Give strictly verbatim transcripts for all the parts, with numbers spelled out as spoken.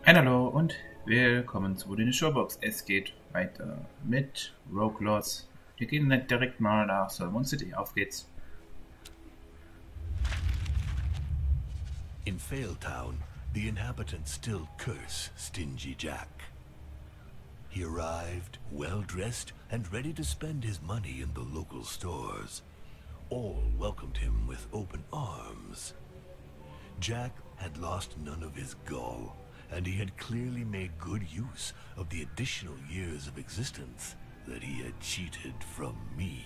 Ein Hallo und willkommen zu den Showbox. Es geht weiter mit Rogue Lords. Wir gehen direkt mal nach Solomon City. Auf geht's. In Failtown, the inhabitants still curse Stingy Jack. He arrived, well-dressed and ready to spend his money in the local stores. All welcomed him with open arms. Jack had lost none of his gall, and he had clearly made good use of the additional years of existence that he had cheated from me.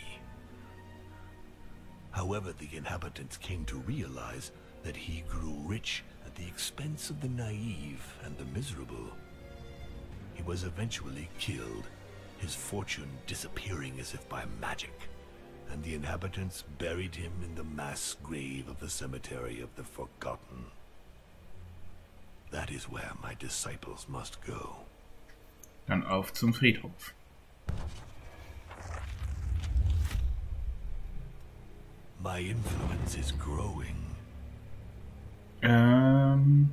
However, the inhabitants came to realize that he grew rich at the expense of the naive and the miserable. He was eventually killed, his fortune disappearing as if by magic, and the inhabitants buried him in the mass grave of the cemetery of the Forgotten. That is where my disciples must go. Dann auf zum Friedhof. My influence is growing. Ähm.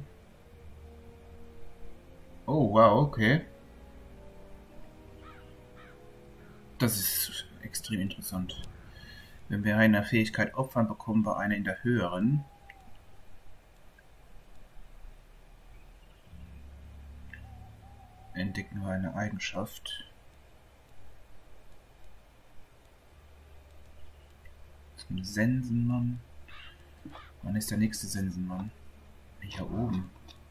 Oh, wow, okay. Das ist extrem interessant. Wenn wir eine Fähigkeit opfern, bekommen wir eine in der höheren. Entdecken wir eine Eigenschaft. Das ist ein Sensenmann. Wann ist der nächste Sensenmann? Hier oben.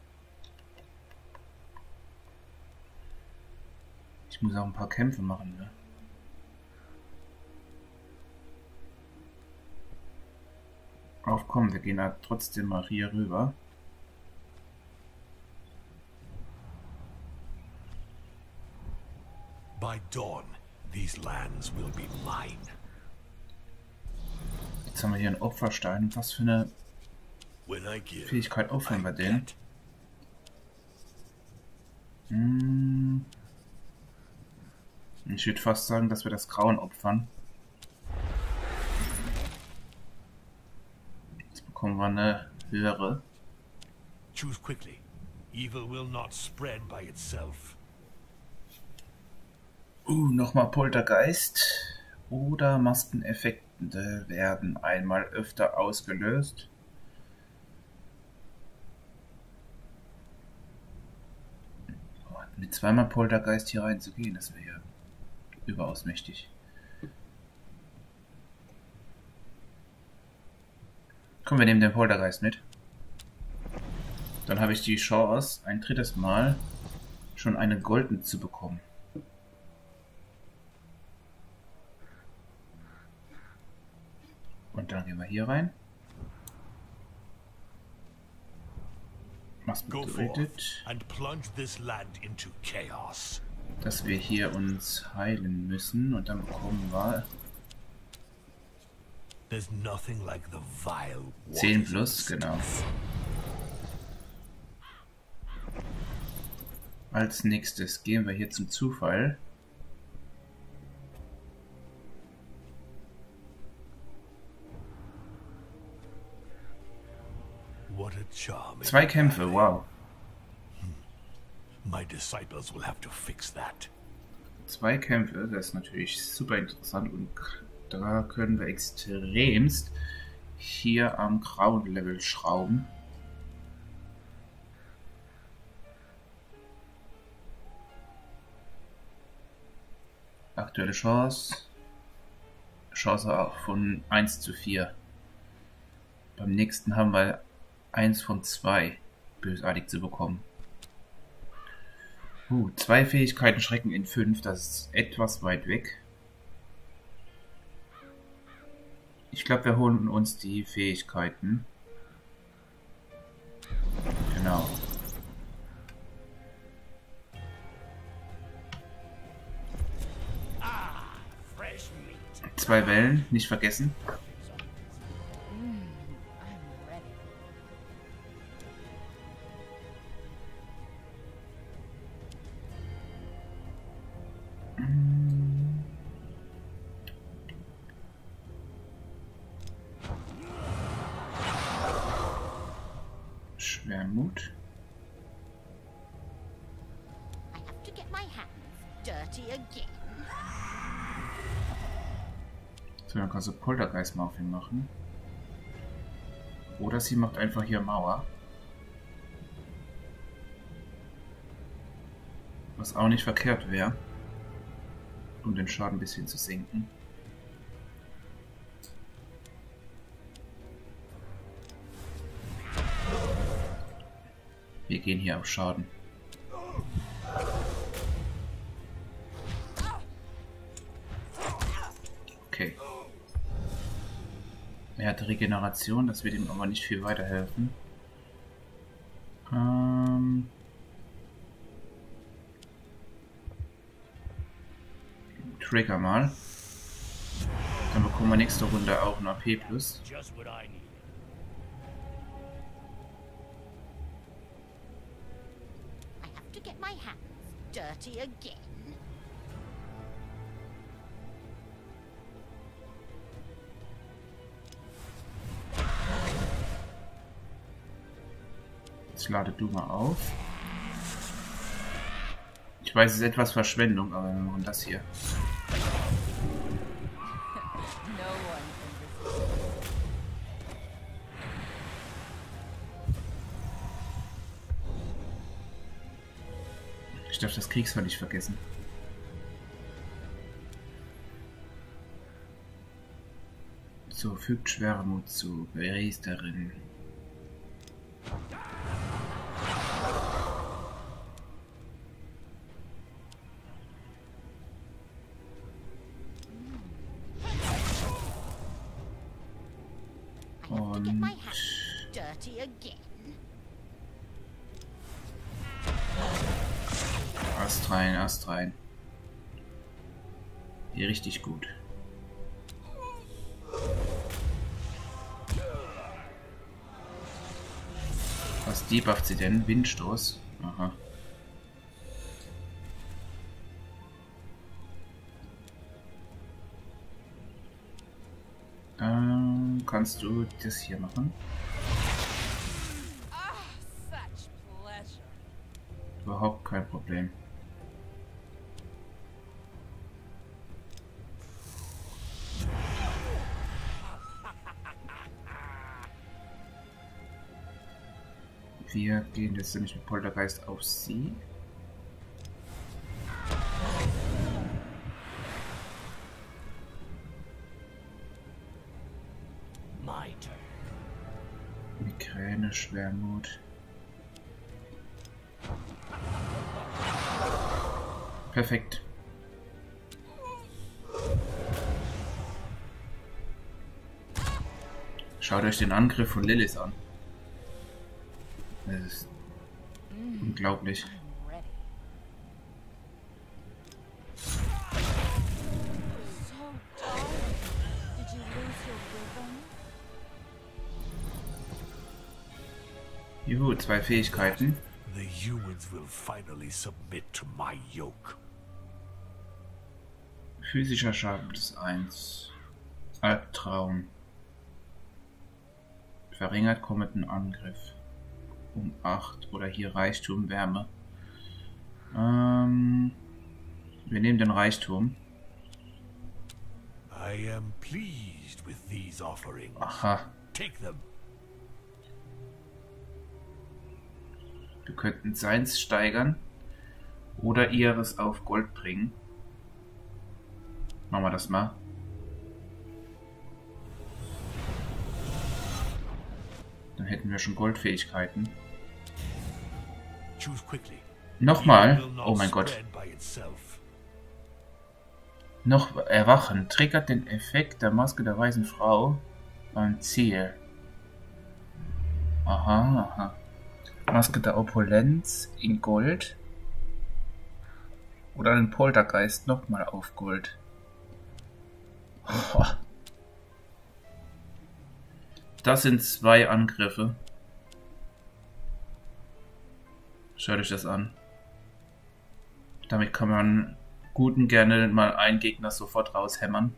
Ich muss auch ein paar Kämpfe machen, ne? Aufkommen, wir gehen da trotzdem mal hier rüber. By dawn, these lands will be mine. Jetzt haben wir hier einen Opferstein. Was für eine Give, Fähigkeit opfern wir den? Hm. Ich würde fast sagen, dass wir das Grauen opfern. Jetzt bekommen wir eine höhere. Choose quickly. Evil will not spread by itself. Uh, nochmal Poltergeist. Oder Maskeneffekte werden einmal öfter ausgelöst. Mit zweimal Poltergeist hier reinzugehen, das wäre ja überaus mächtig. Kommen wir nehmen den Poltergeist mit. Dann habe ich die Chance, ein drittes Mal schon eine Golden zu bekommen. Und dann gehen wir hier rein. Go forth and plunge this land into chaos. Dass wir hier uns heilen müssen und dann bekommen wir There's nothing like the vile zehn plus, genau. Als nächstes gehen wir hier zum Zufall. Zwei Kämpfe, wow. My disciples will have to fix that. Zwei Kämpfe, das ist natürlich super interessant und da können wir extremst hier am grauen Level schrauben. Aktuelle Chance. Chance auch von eins zu vier. Beim nächsten haben wir eins von zwei bösartig zu bekommen. Uh, zwei Fähigkeiten Schrecken in fünf, das ist etwas weit weg. Ich glaube, wir holen uns die Fähigkeiten. Genau. Zwei Wellen, nicht vergessen. Schwermut. to get my hands dirty again. So, dann kannst du Poltergeist mal auf ihn machen. Oder sie macht einfach hier Mauer. Was auch nicht verkehrt wäre. Um den Schaden ein bisschen zu senken. Wir gehen hier auf Schaden. Okay. Er hat Regeneration, das wird ihm aber nicht viel weiterhelfen. Ähm Trigger mal. Dann bekommen wir nächste Runde auch ein A P plus. Get my hands dirty again. Jetzt lade du mal auf. Ich weiß, es ist etwas Verschwendung, aber wir machen das hier. Ich darf das Kriegsfall nicht vergessen. So, fügt Schwermut zu. Priesterin. Und Ast rein, Ast rein. Hier richtig gut. Was debufft sie denn? Windstoß? Aha. Ähm, kannst du das hier machen? Überhaupt kein Problem. Wir gehen jetzt nämlich mit Poltergeist auf sie. Migräne, Schwermut. Perfekt. Schaut euch den Angriff von Lilith an. Das ist unglaublich. Juhu, zwei Fähigkeiten. The humans will finally submit to my yoke. Physischer Schaden plus eins. Albtraum. Verringert kommenden Angriff. Um acht. Oder hier Reichtum, Wärme. Ähm, wir nehmen den Reichtum. I am pleased with these offerings. Aha. Take them. Wir könnten seins steigern. Oder ihres auf Gold bringen. Machen wir das mal. Dann hätten wir schon Goldfähigkeiten. Nochmal. Oh mein Gott. Noch erwachen. Triggert den Effekt der Maske der weißen Frau beim Ziel. Aha, aha. Maske der Opulenz in Gold. Oder den Poltergeist nochmal auf Gold. Oh. Das sind zwei Angriffe. Schaut euch das an. Damit kann man gut und gerne mal einen Gegner sofort raushämmern.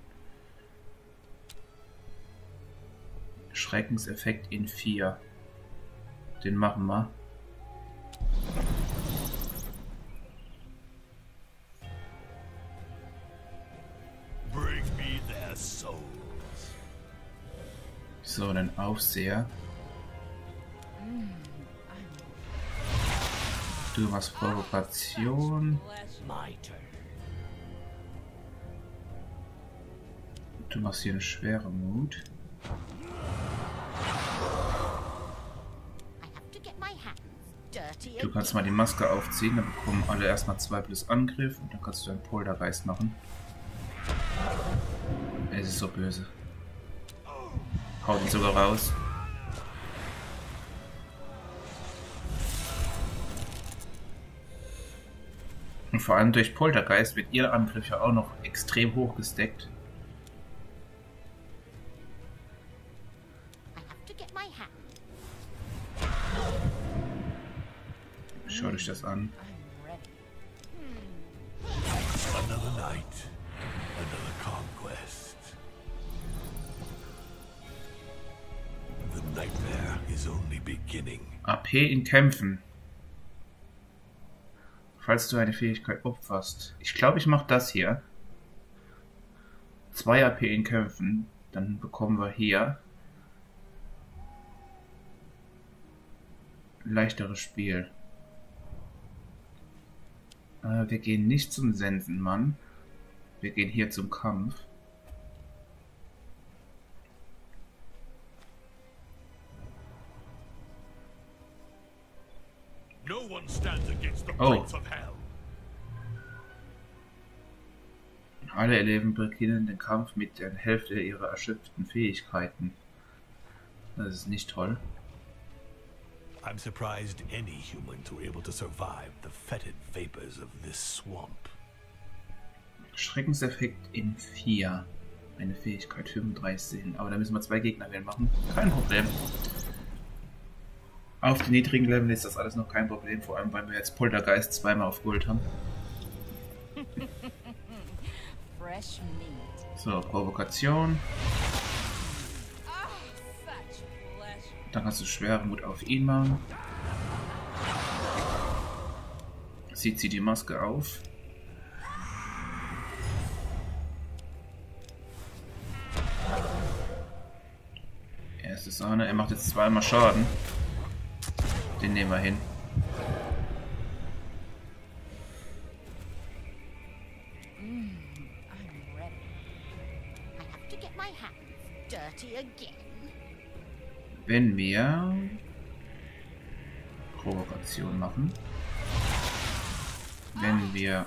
Schreckenseffekt in vier. Den machen wir. So, einen Aufseher. Du machst Provokation. Du machst hier eine schwere Mut. Du kannst mal die Maske aufziehen, dann bekommen alle erstmal zwei plus Angriff und dann kannst du einen Poltergeist machen. Es ist so böse. Haut ihn sogar raus. Und vor allem durch Poltergeist wird ihr Angriff ja auch noch extrem hoch gesteckt. Schaut euch das an. Another night, another conquest. The nightmare is only beginning. A P in Kämpfen. Falls du eine Fähigkeit opferst. Ich glaube, ich mache das hier. zwei A P in Kämpfen. Dann bekommen wir hier ein leichteres Spiel. Äh, wir gehen nicht zum Sensenmann. Wir gehen hier zum Kampf. No one stands against the Oh. Prince of Hell. Alle erleben beginnen den Kampf mit der Hälfte ihrer erschöpften Fähigkeiten. Das ist nicht toll. I'm surprised any humans were able to survive the fetid vapors of this swamp. Schreckenseffekt in vier. Eine Fähigkeit fünfunddreißig sehen. Aber da müssen wir zwei Gegner wählen machen. Kein Problem. Auf den niedrigen Level ist das alles noch kein Problem. Vor allem, weil wir jetzt Poltergeist zweimal auf Gold haben. Fresh meat. So, Provokation. Dann hast du schwere Mut auf ihn machen. Zieht sie die Maske auf. Erste Sahne. Er macht jetzt zweimal Schaden. Den nehmen wir hin. Wenn wir Provokation machen, wenn wir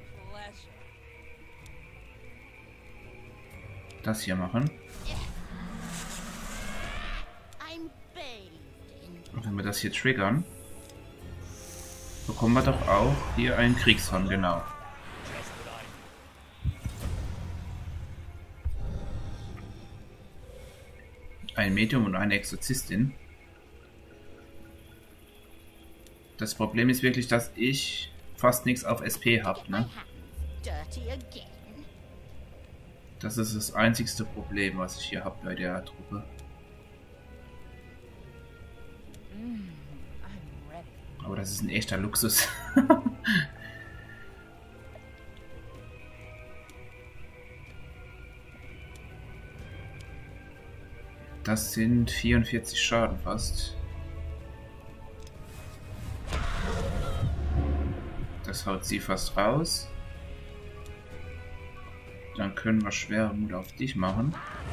das hier machen und wenn wir das hier triggern, bekommen wir doch auch hier einen Kriegshorn, genau. Ein Medium und eine Exorzistin. Das Problem ist wirklich, dass ich fast nichts auf S P habe, ne? Das ist das einzigste Problem, was ich hier habe bei der Truppe. Aber das ist ein echter Luxus. Das sind vierundvierzig Schaden fast. Das haut sie fast raus. Dann können wir schwere Mut auf dich machen.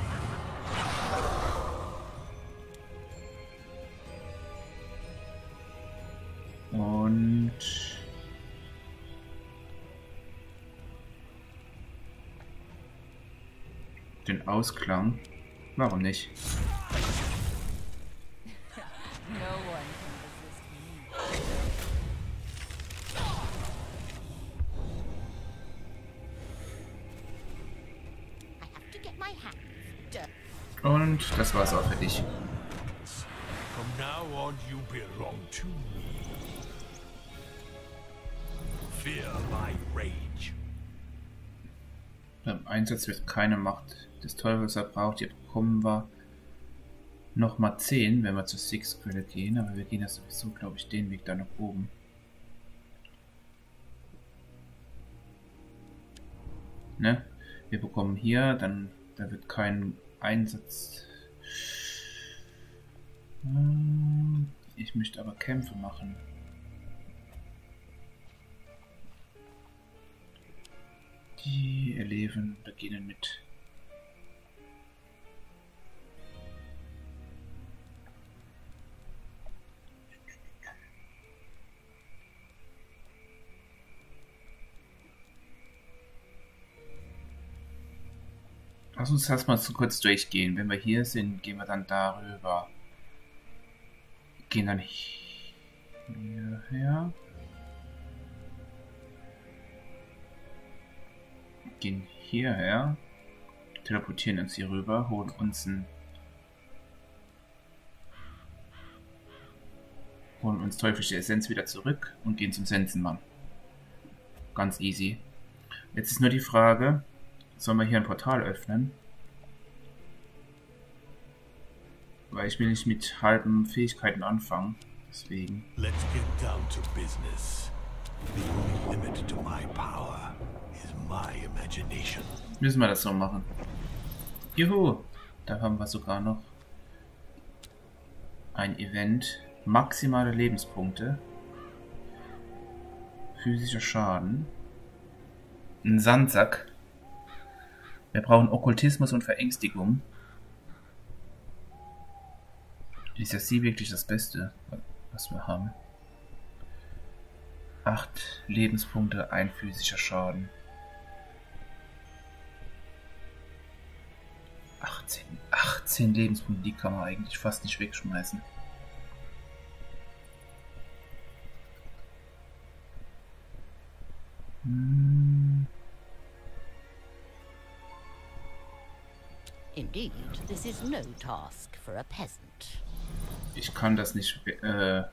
Und den Ausklang. Warum nicht? Und das war's auch für dich. From now on you belong to me. Fear my rage. Beim Einsatz wird keine Macht des Teufels verbraucht. Hier bekommen wir nochmal zehn, wenn wir zur Six-Quelle gehen. Aber wir gehen ja sowieso, glaube ich, den Weg da nach oben. Ne? Wir bekommen hier, dann da wird kein Einsatz. Hm, ich möchte aber Kämpfe machen. Die Eleven beginnen mit Lass uns das mal so kurz durchgehen. Wenn wir hier sind, gehen wir dann darüber. Gehen dann hierher. Gehen hierher. Teleportieren uns hier rüber. Holen uns ein. Holen uns teuflische Essenz wieder zurück und gehen zum Sensenmann. Ganz easy. Jetzt ist nur die Frage. Sollen wir hier ein Portal öffnen? Weil ich will nicht mit halben Fähigkeiten anfangen. Deswegen. Let's get down to business. The only limit to my power is my imagination. Müssen wir das so machen. Juhu! Da haben wir sogar noch ein Event. Maximale Lebenspunkte. Physischer Schaden. Ein Sandsack. Wir brauchen Okkultismus und Verängstigung. Ist ja sie wirklich das Beste, was wir haben? Acht Lebenspunkte, ein physischer Schaden. achtzehn, achtzehn Lebenspunkte, die kann man eigentlich fast nicht wegschmeißen. Hm. Indeed, this is no task for a peasant. Ich kann das nicht äh,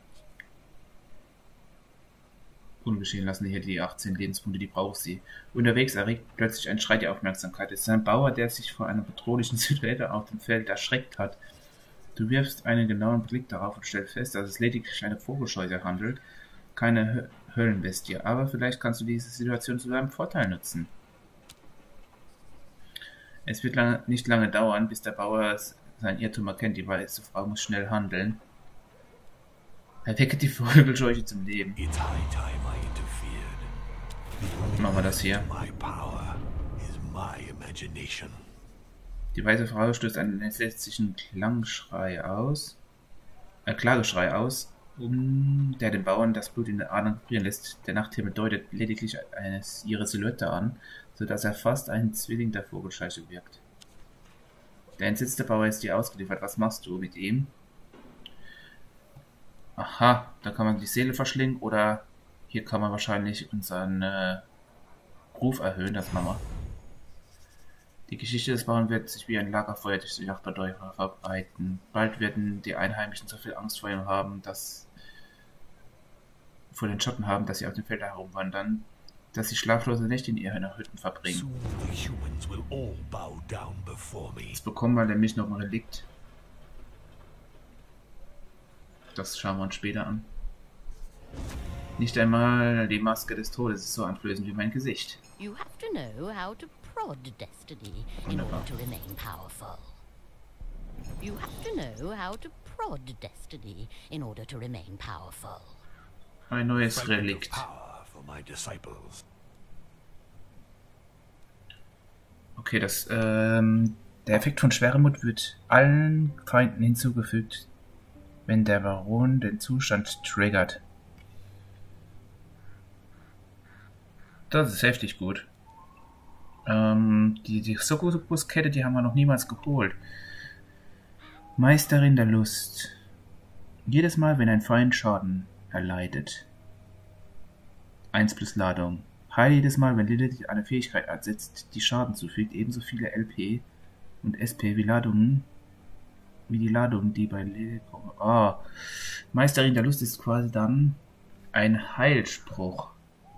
ungeschehen lassen. Hier die achtzehn Lebenspunkte, die braucht sie. Unterwegs erregt plötzlich ein Schrei die Aufmerksamkeit. Es ist ein Bauer, der sich vor einer bedrohlichen Silhouette auf dem Feld erschreckt hat. Du wirfst einen genauen Blick darauf und stellst fest, dass es lediglich eine Vogelscheuche handelt, keine Hö Höllenbestie. Aber vielleicht kannst du diese Situation zu deinem Vorteil nutzen. Es wird lange, nicht lange dauern, bis der Bauer sein Irrtum erkennt. Die weiße Frau muss schnell handeln. Erwecke die Vogelscheuche zum Leben. It's high time I interfered. Machen wir das hier. My power is my imagination. Die weiße Frau stößt einen entsetzlichen Klangschrei aus. Äh, Klageschrei aus, um der den Bauern das Blut in den Adern gefrieren lässt. Der Nachthimmel deutet lediglich eines, ihre Silhouette an, sodass er fast ein Zwilling der Vogelscheuche wirkt. Der entsetzte Bauer ist dir ausgeliefert. Was machst du mit ihm? Aha, da kann man die Seele verschlingen oder hier kann man wahrscheinlich unseren äh, Ruf erhöhen. Das machen wir. Die Geschichte des Bauern wird sich wie ein Lagerfeuer durch die Nachbardörfer verbreiten. Bald werden die Einheimischen so viel Angst vor ihm haben, dass vor den Schotten haben, dass sie auf den Feldern herumwandern, dass sie schlaflose Nächte in ihren Hütten verbringen. Soon the humans will all bow down before me. Jetzt bekommen wir nämlich noch ein Relikt. Das schauen wir uns später an. Nicht einmal die Maske des Todes ist so einflößend wie mein Gesicht. You have to know how to prod destiny in order to remain powerful. You have to know how to prod destiny in order to remain powerful. Ein neues Fragment of Relikt. power for my disciples. Okay, das, ähm, der Effekt von Schwermut wird allen Feinden hinzugefügt, wenn der Baron den Zustand triggert. Das ist heftig gut. Ähm, die, die Succubus-Kette, die haben wir noch niemals geholt. Meisterin der Lust. Jedes Mal, wenn ein Feind Schaden erleidet. eins plus Ladung. Heile jedes Mal, wenn Lilith eine Fähigkeit einsetzt, die Schaden zufügt, ebenso viele L P und S P wie Ladungen, wie die Ladungen, die bei Lilith kommen. Oh. Meisterin der Lust ist quasi dann ein Heilspruch.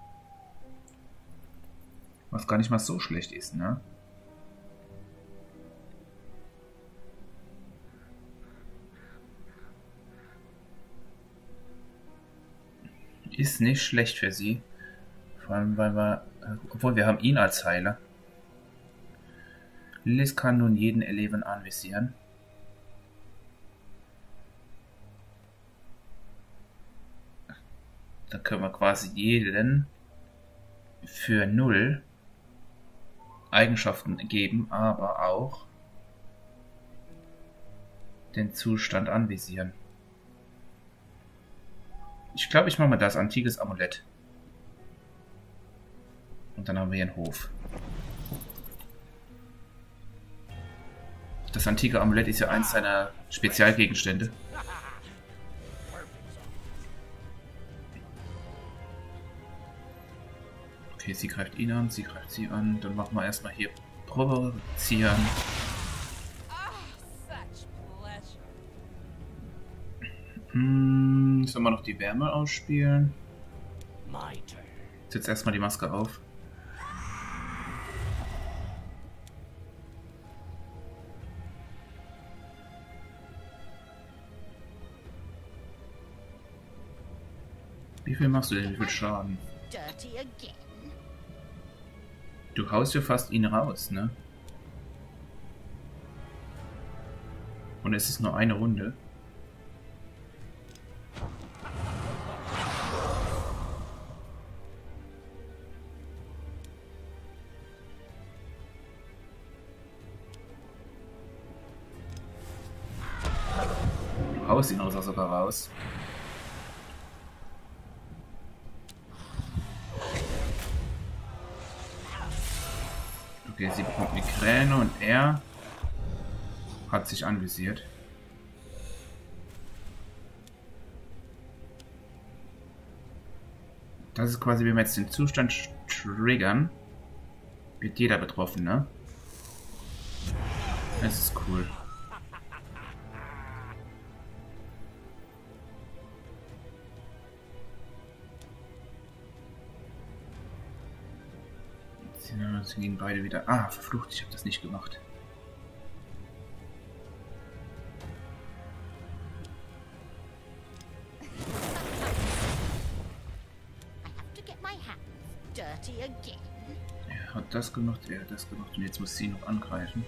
Was gar nicht mal so schlecht ist, ne? Ist nicht schlecht für sie. Vor allem, weil wir, obwohl wir haben ihn als Heiler. Lilith kann nun jeden Eleven anvisieren. Da können wir quasi jeden für null Eigenschaften geben, aber auch den Zustand anvisieren. Ich glaube, ich mache mal das antikes Amulett. Und dann haben wir hier einen Hof. Das antike Amulett ist ja eins seiner Spezialgegenstände. Okay, sie greift ihn an, sie greift sie an. Dann machen wir erstmal hier provozieren. Hm, sollen wir noch die Wärme ausspielen? Setz erstmal die Maske auf. Wie viel machst du denn? Wie viel Schaden? Du haust ja fast ihn raus, ne? Und es ist nur eine Runde. Du haust ihn also sogar raus. Okay, sie bekommt Migräne und er hat sich anvisiert. Das ist quasi, wenn wir jetzt den Zustand triggern, wird jeder betroffen, ne? Das ist cool. Sie gehen beide wieder. Ah, verflucht, ich habe das nicht gemacht. Er hat das gemacht, er hat das gemacht und jetzt muss sie noch angreifen.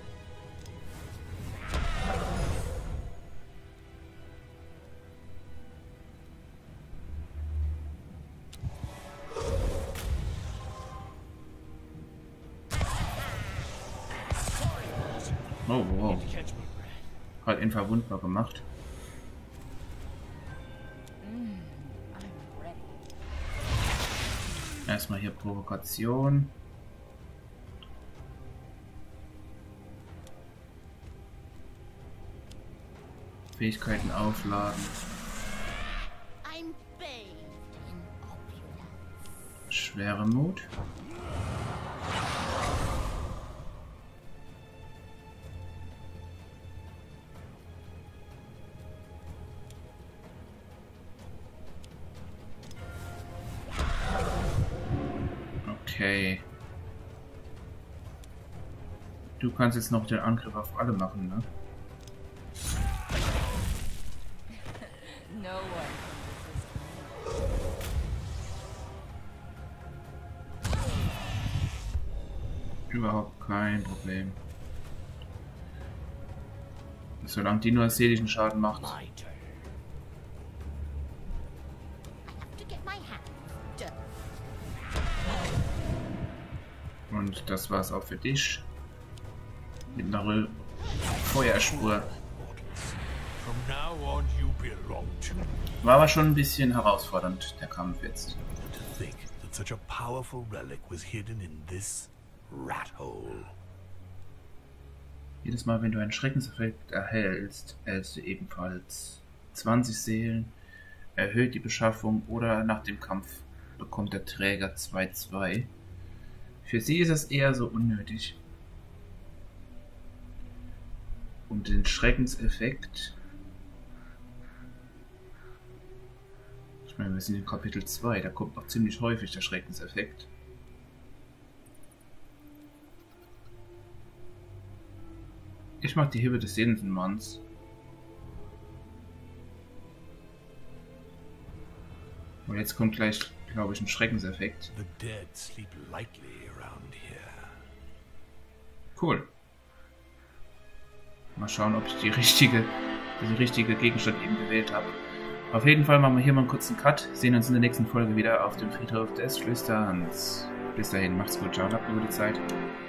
Oh, wow. Hat ihn verwundbar gemacht. Erstmal hier Provokation. Fähigkeiten aufladen. Schwere Mut. Okay. Du kannst jetzt noch den Angriff auf alle machen, ne? Überhaupt kein Problem. Solange die nur seelischen Schaden macht. Und das war's auch für dich. Mit einer Feuerspur. War aber schon ein bisschen herausfordernd, der Kampf jetzt. Jedes Mal, wenn du einen Schreckenseffekt erhältst, erhältst du ebenfalls zwanzig Seelen, erhöht die Beschaffung oder nach dem Kampf bekommt der Träger zwei zwei. Für sie ist es eher so unnötig. Und den Schreckenseffekt... Ich meine, wir sind in Kapitel zwei, da kommt noch ziemlich häufig der Schreckenseffekt. Ich mag die Hilfe des sehenden Manns. Und jetzt kommt gleich, glaube ich, ein Schreckenseffekt. Cool. Mal schauen, ob ich die richtige, die richtige Gegenstand eben gewählt habe. Auf jeden Fall machen wir hier mal einen kurzen Cut. Sehen uns in der nächsten Folge wieder auf dem Friedhof des Flüsterns. Bis dahin, macht's gut, ciao und habt eine gute Zeit.